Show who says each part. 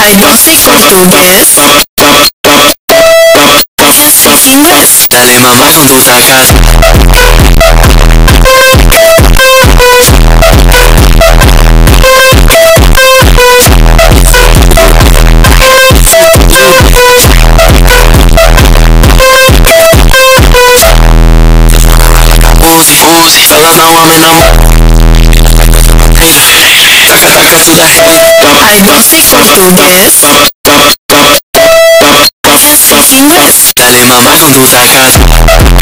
Speaker 1: Ai, não sei português. Quer speak English?
Speaker 2: Dale mamá con tu Tacata. Uzi, elas não amam não. Taca, taca, tudo é
Speaker 1: Ai, não sei português. Quer speak English?
Speaker 2: Dale mamá con tu Tacata.